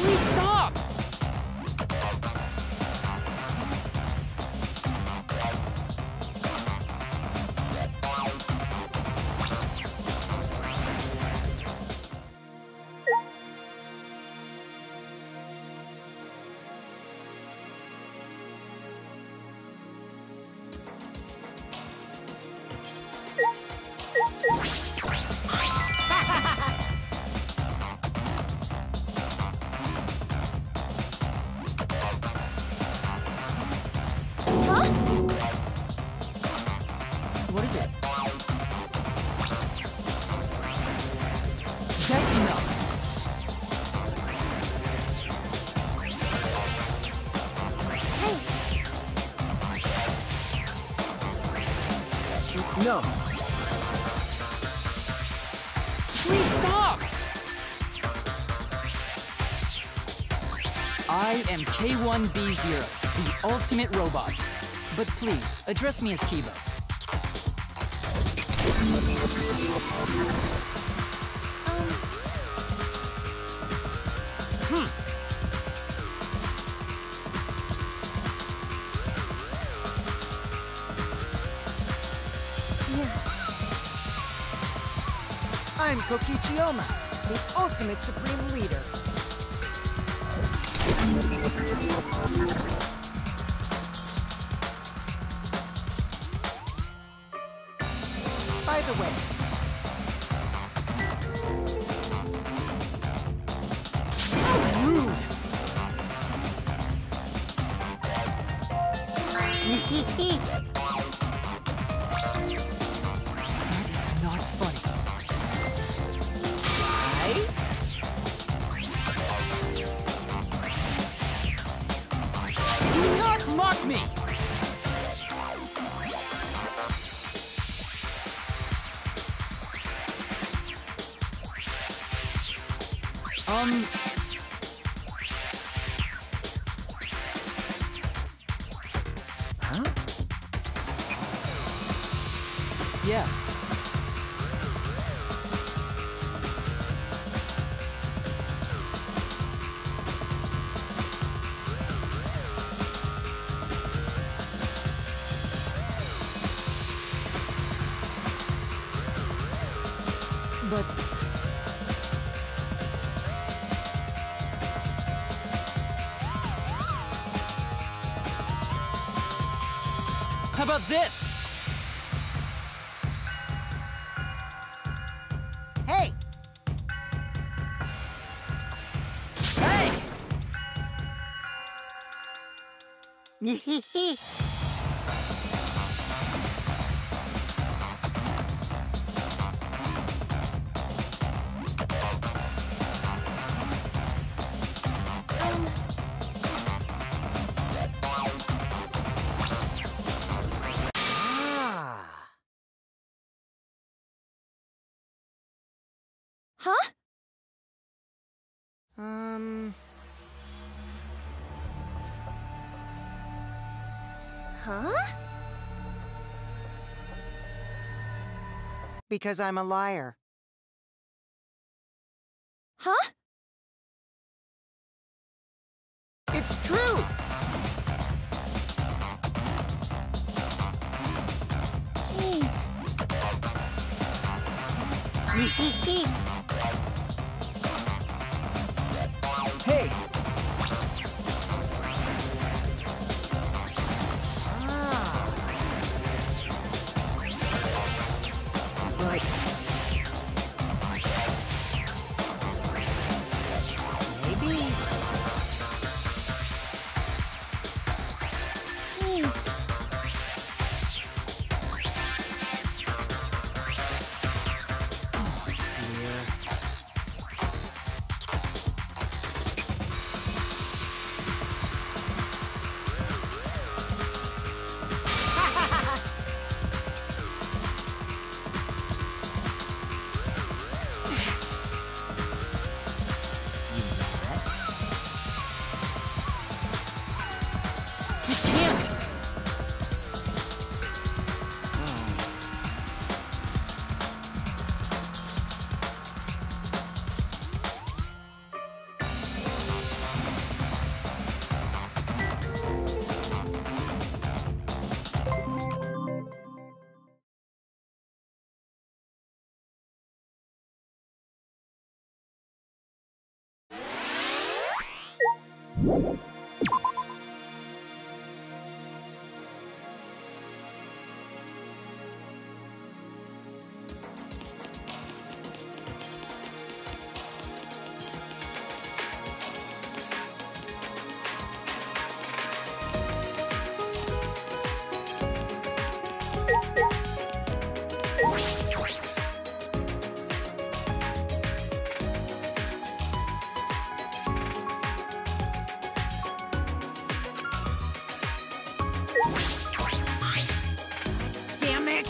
Please stop! What is it? That's enough. Hey. No. Please stop! I am K1B0, the ultimate robot. But please, address me as Kiba. I'm Kokichiyama, the ultimate supreme leader. By the way, How rude! That is not funny. Right? Do not mock me! Huh? Yeah. But... how about this? hey! Hey! Huh? Huh? Because I'm a liar. Huh? It's true! Jeez. Hey! Right. Damn it!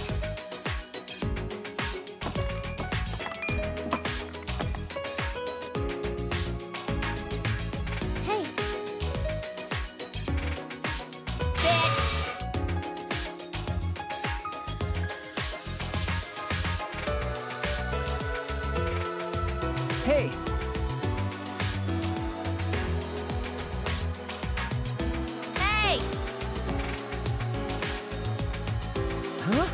Hey! Bitch! Hey! Hey! Huh?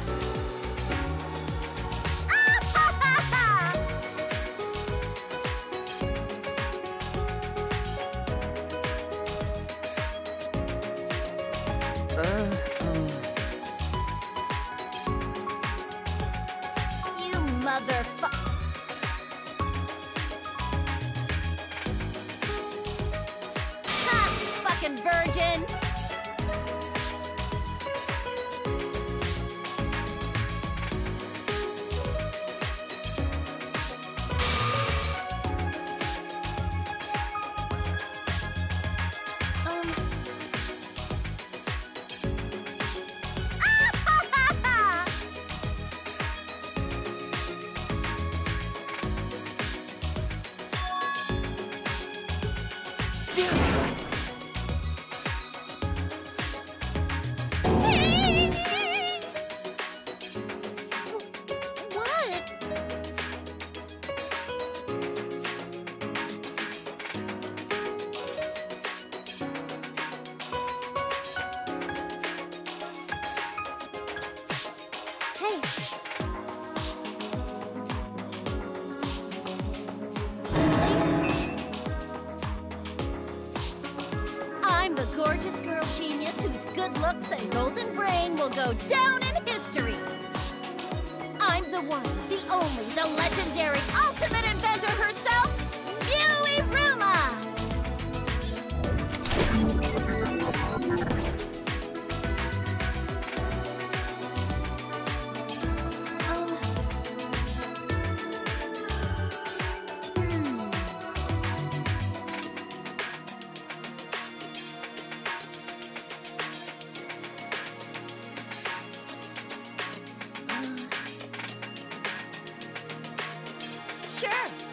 You motherfucker! Ha! Fucking virgin! What? Hey. I'm the gorgeous girl genius whose good looks and golden brain will go down in history. I'm the one, the only, the legendary ultimate inventor herself, Yui Ruma! Sure.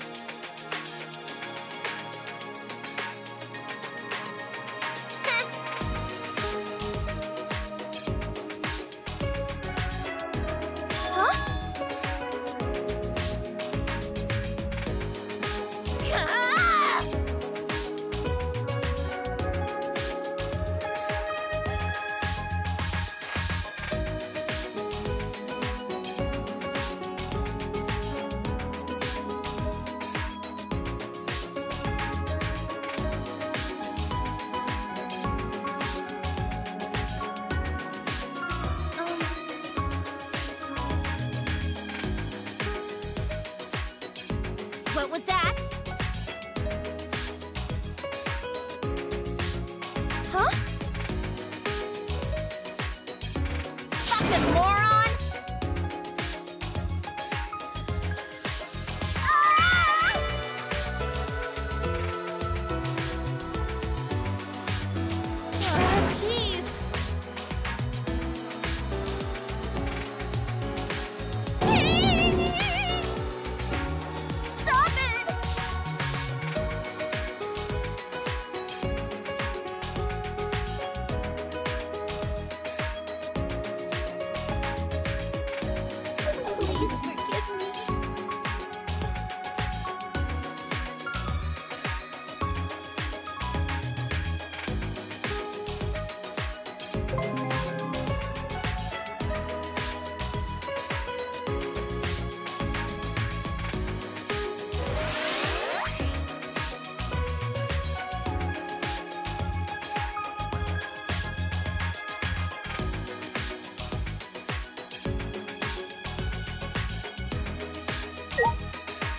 Huh? Ah! What was that? Huh? Fucking moron! Ah! Oh, jeez. Stop it!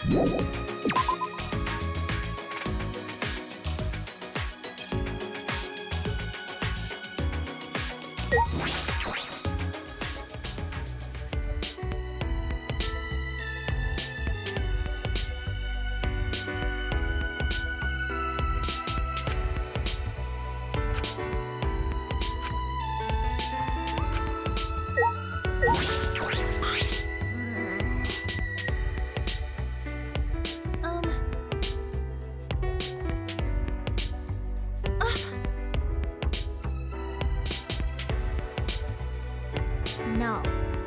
No.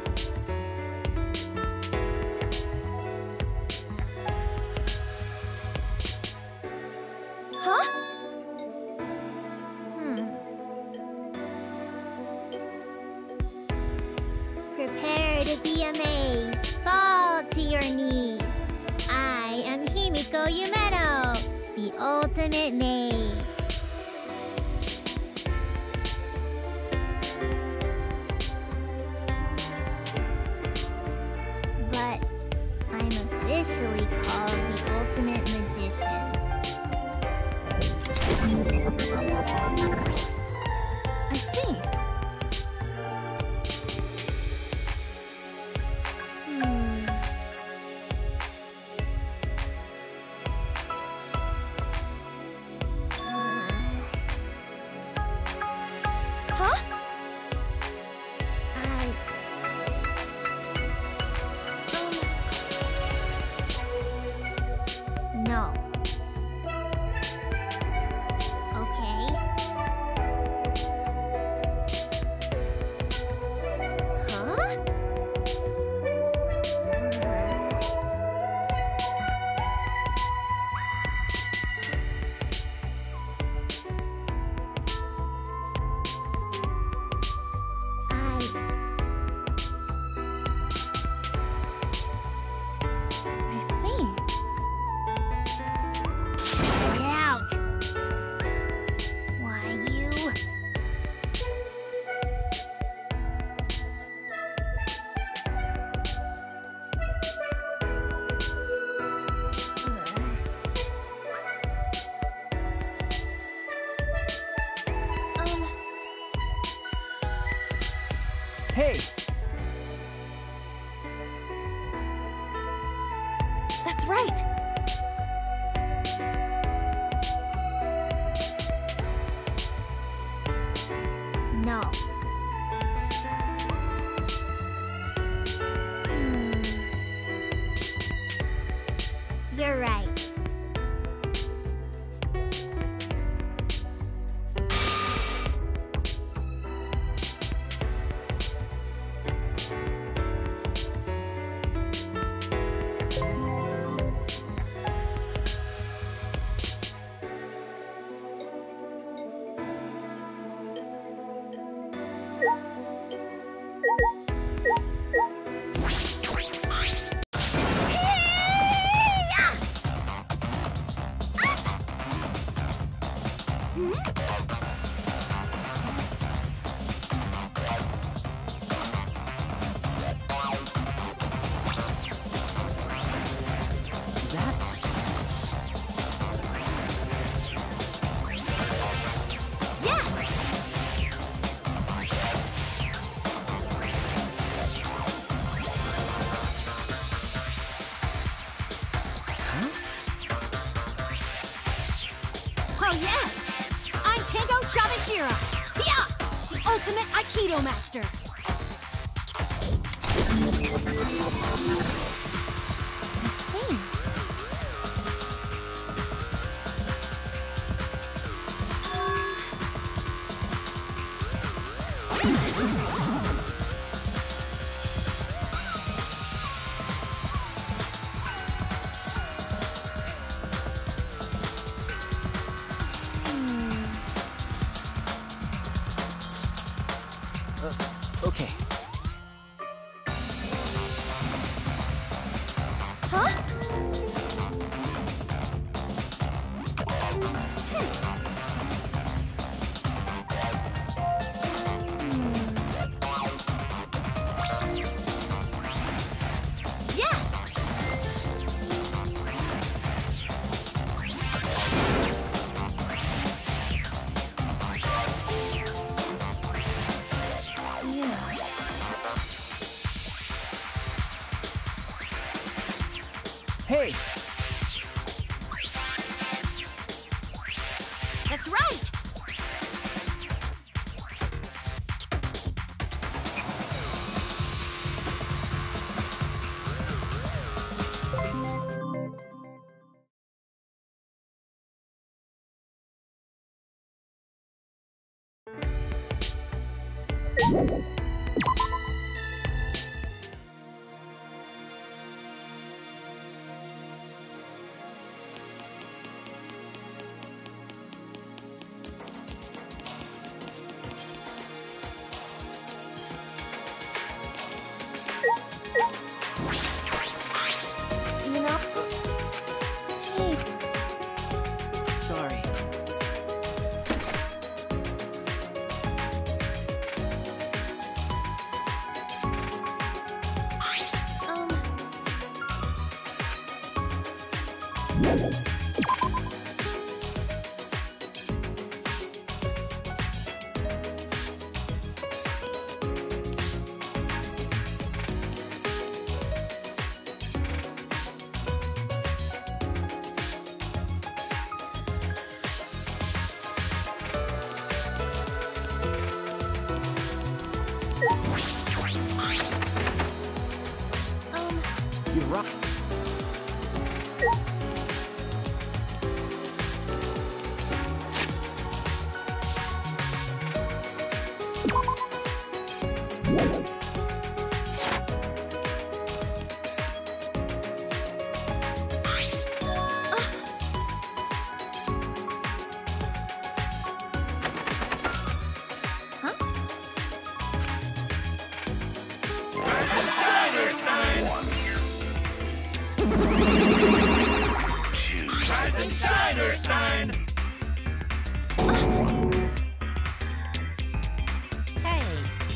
Huh? Prepare to be amazed. Fall to your knees. I am Himiko Yumeto, the ultimate mage. But I'm officially called the ultimate magician. I see. Huh? No. Okay. Huh? I see. Get out! Why, you... Hey! That's right! No. You're right. That's... Oh, yes! I'm Tengo Shabashira! Yeah! The ultimate Aikido master! I see. Okay. Huh? Yes! Hey! That's right! You know, gee, Sorry. You're right. Rise and shine, Ursine! Rise and shine, Ursine! hey.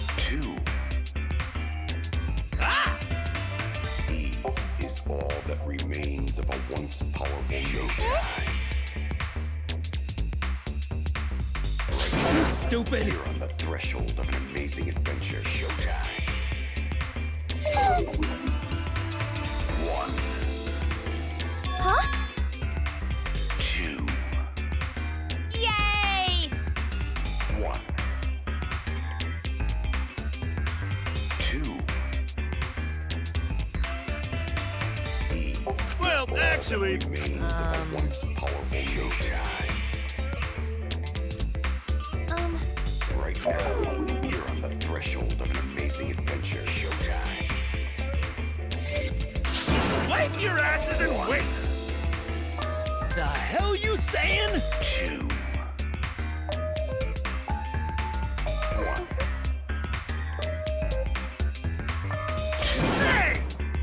He is all that remains of a once powerful nation. You stupid! You're on the threshold of an amazing adventure. Showtime. 1, Huh? 2, Yay! 1, 2. He Well, all actually, that remains of a once powerful nation. Right now, you're on the threshold of an amazing adventure. Showtime. wipe your asses and wait! The hell you saying? 2, 1. Hey!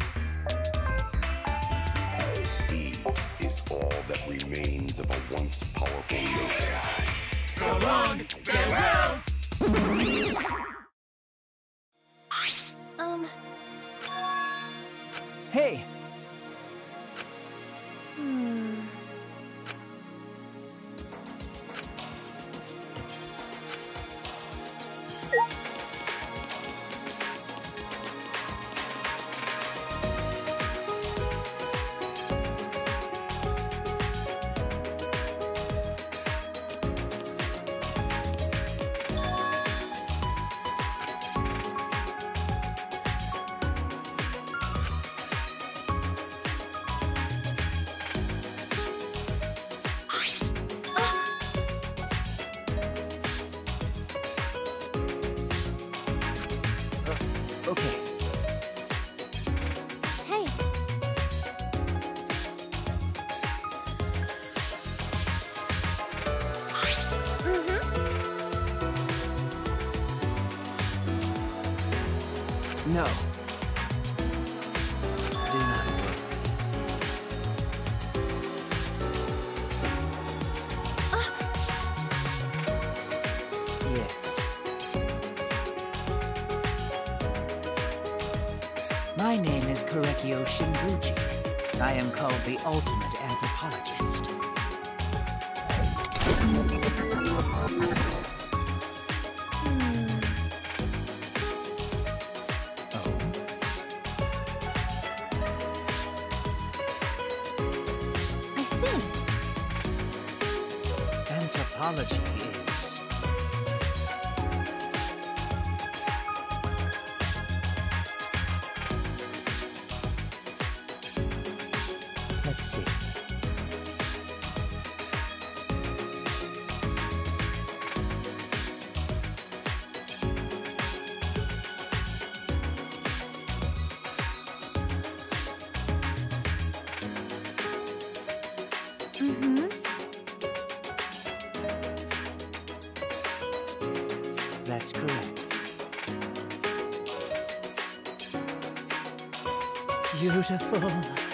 He is all that remains of a once powerful nation. So long, farewell! Hey! Okay. Hey. No. Do not worry. Yes. My name is Korekio Shinguchi. I am called the ultimate anthropologist. Oh. apology is... Let's see. That's correct. Beautiful.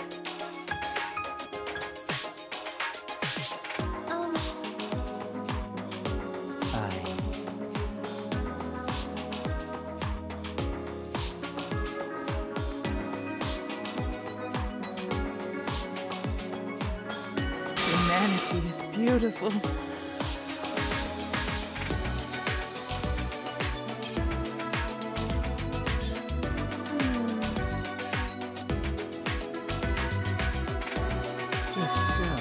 Humanity is beautiful. If so...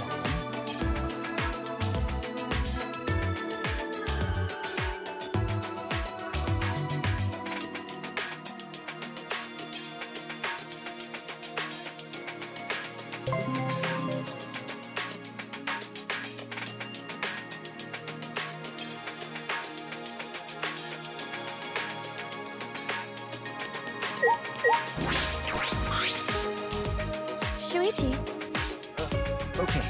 Shuichi. Okay.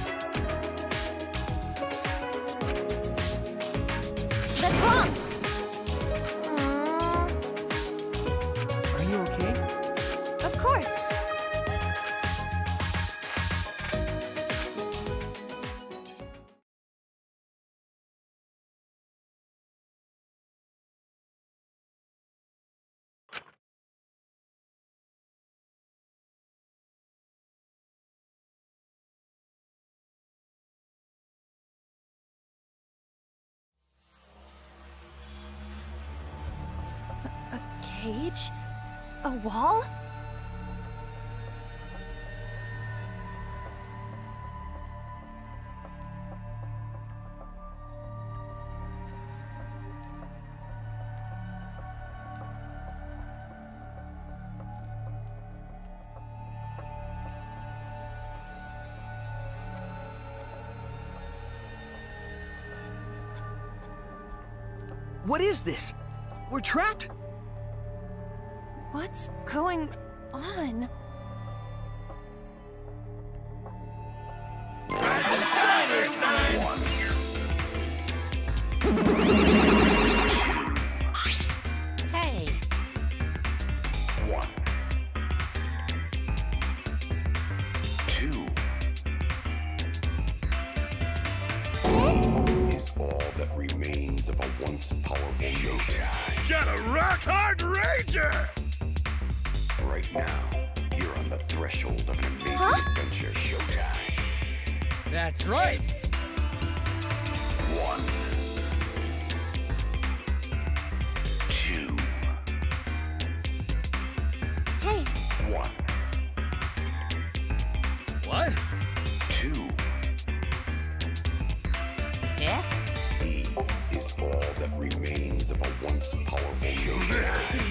That's wrong! Are you okay? Of course. A cage? A wall? What is this? We're trapped? What's going on? Rise and shine, Earth sign. Hey! One. Two. Is all that remains of a once powerful nation. Got a rock-hard ranger! Right now, you're on the threshold of an amazing adventure. Showtime. That's right! One. Two. Hey, One. What? Two. Yeah? He is all that remains of a once powerful nation.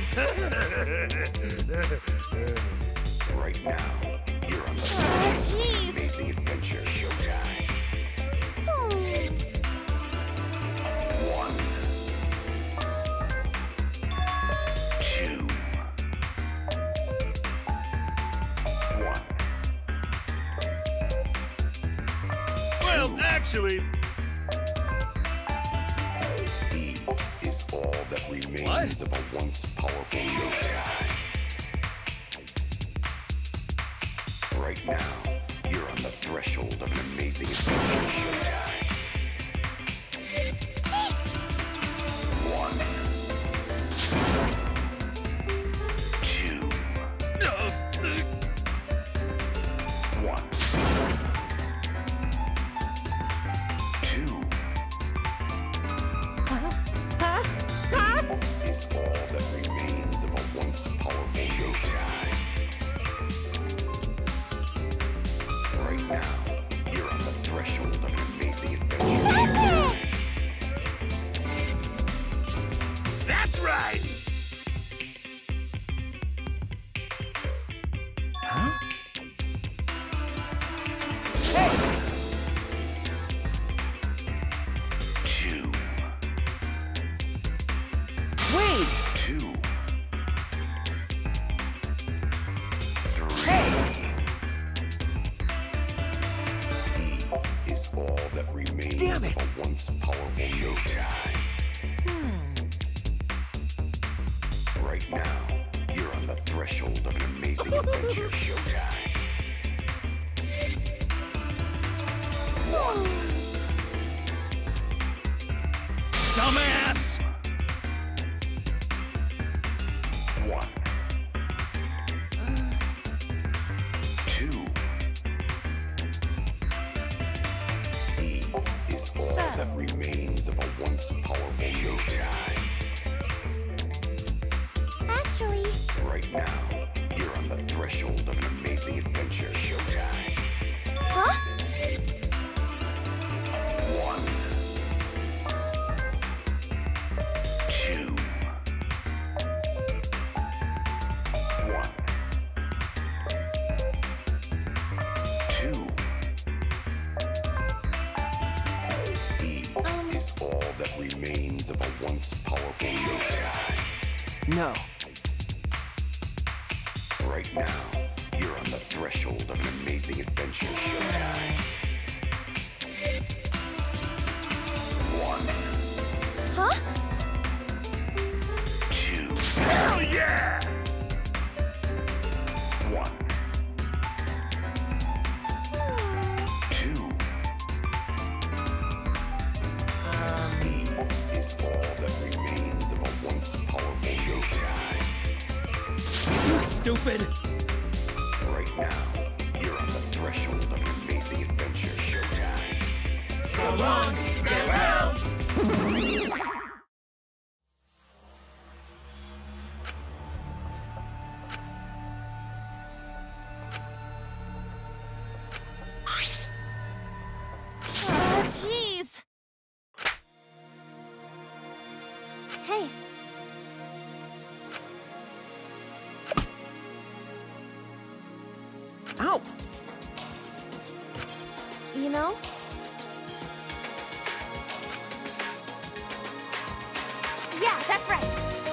Right now, you're on the threshold of an jeez. amazing adventure. Showtime. One. Two. One. Well, actually, He is all that remains of a once powerful nation. Right now, you're on the threshold of an amazing adventure. One. Two. One. Two. Is all that remains of a once powerful nation. Right now, you're on the threshold of remains of a once powerful nation. Right now, you're on the threshold of an amazing adventure. Showtime. 1. Dumbass! 1. 2. He is all that remains of a once powerful nation. Actually, Right now, you're on the threshold of an amazing adventure. Showtime. huh? 1. 2. 1. 2. He is all that remains of a once powerful nation. No. Right now, you're on the threshold of an amazing adventure. Showtime. 1. Huh? 2. Hell yeah! 1. 2. He is all that remains of a once powerful nation. You stupid! Right now, you're on the threshold of an amazing adventure. Showtime. So long, farewell! Oh, jeez. Hey. Ow! You know? Yeah, that's right.